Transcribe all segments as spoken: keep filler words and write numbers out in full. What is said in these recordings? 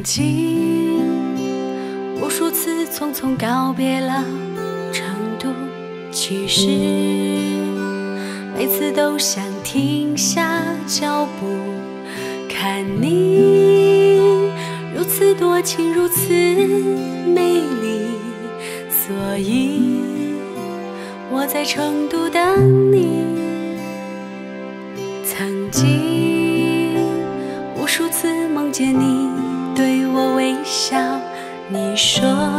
经无数次匆匆告别了成都，其实每次都想停下脚步，看你如此多情，如此美丽，所以我在成都等你。曾经无数次梦见你对我微笑，你说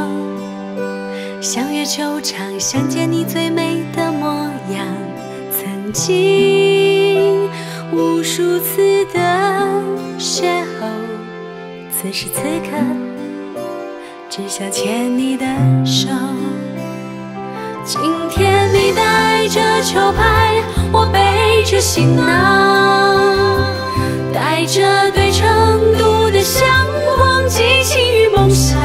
相约球场，想见你最美的模样。曾经无数次的邂逅，此时此刻只想牵你的手。今天你带着球拍，我背着行囊，带着对成都的向往，激情与梦想，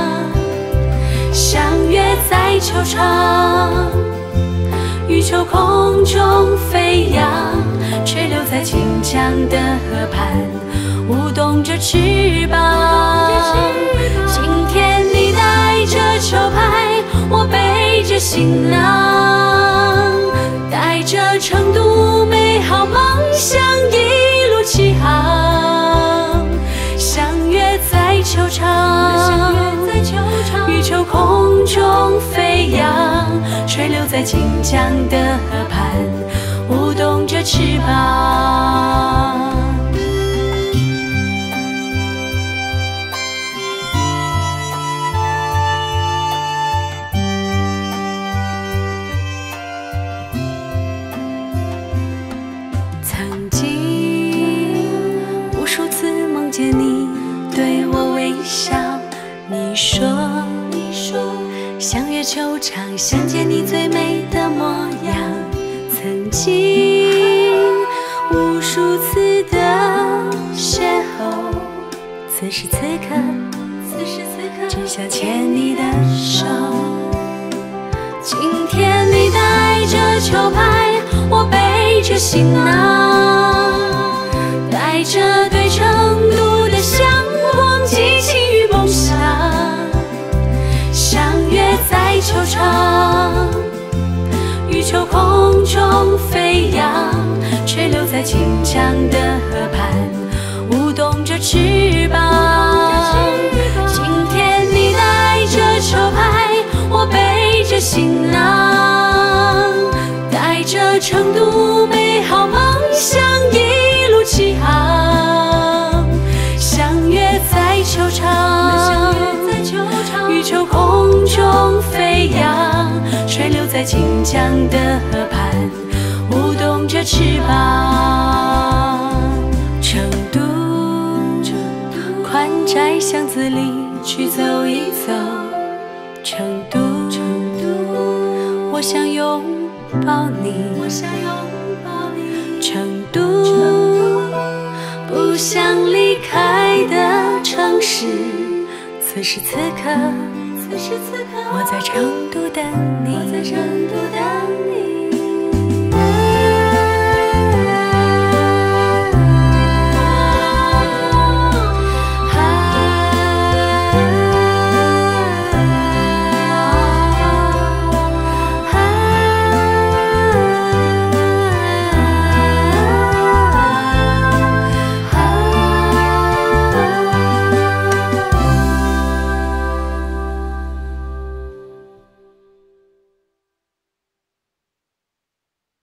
相约在球场，羽球空中飞扬，吹流在锦江的河畔，舞动着翅膀。今天你带着球拍，我背着行囊，带着成都美好梦想，一路起航，相约在球场，羽球空中飞扬，吹流在锦江的河畔，舞动着翅膀。曾经无数次梦见你对我微笑，你说你说相约球场，想见你最美的模样。曾经无数次的邂逅，此时此刻此时此刻只想牵你的手。今天你带着球拍，我背着行囊，带着对成都的向往，激情与梦想，相约在球场，羽球空中飞扬，吹流在锦江的河畔，舞动着翅膀。今天你带着球拍，我背着行囊，带着成都美好梦想，一路起航，相约在球场，羽球空中飞扬，吹流在锦江的河畔，舞动着翅膀。成都，宽窄巷子里去走一走，成都，我想拥抱你，成都，不想离开的城市。此时此刻，我在成都等你。